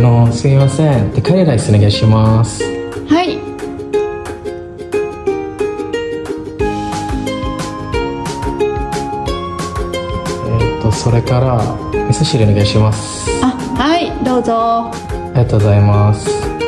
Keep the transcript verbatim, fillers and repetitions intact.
のすみません、でカレーライスお願いします。 はい。 えっとそれから味噌汁お願いします。 あ、はい、どうぞ。 ありがとうございます。